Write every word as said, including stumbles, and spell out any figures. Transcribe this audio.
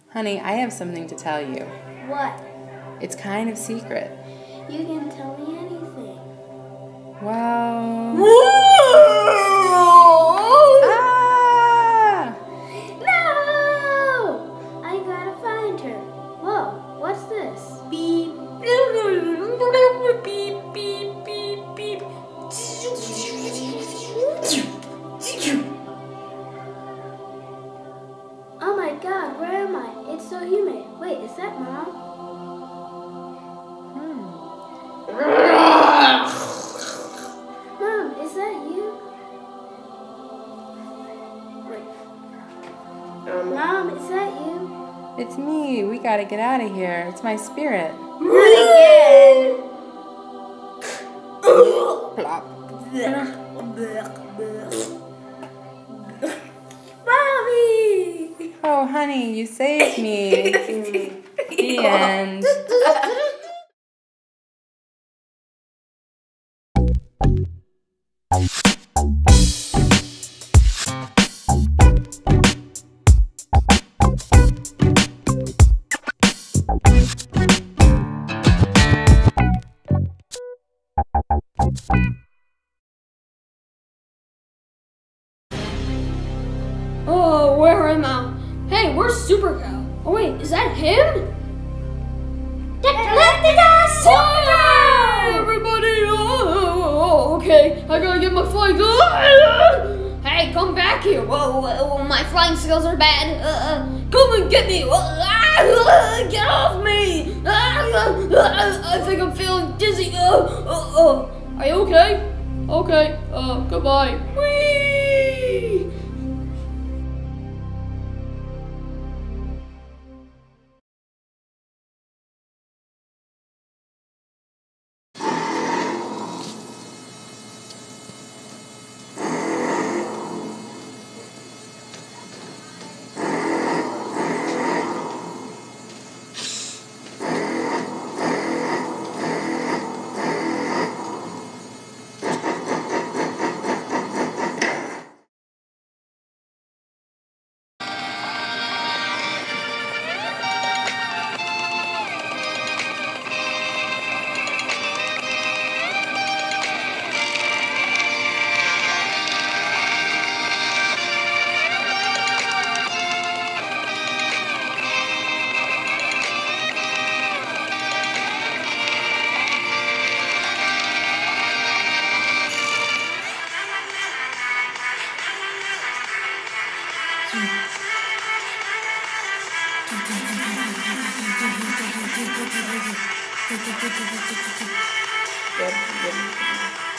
Honey, I have something to tell you. What? It's kind of secret. You can tell me anything. Well... Whoa! Ah! No! I gotta find her. Whoa, what's this? Beep. Beep, beep, beep, beep. Oh my god, where am I? It's so humid. Wait, is that Mom? Hmm. Mom, is that you? Wait. Um, Mom, is that you? It's me. We gotta get out of here. It's my spirit. Not again. Plop. Mommy! Oh, honey, you saved me. The end. Oh, where am I? Hey, where's Super Cow? Oh wait, is that him? Oh, everybody! Oh, okay, I gotta get my flying. Hey, come back here! Whoa, whoa, my flying skills are bad. Uh, come and get me! Get off me! I think I'm feeling dizzy. Uh, uh, uh. Are you okay? Okay. Uh, goodbye. Whee! Good, good.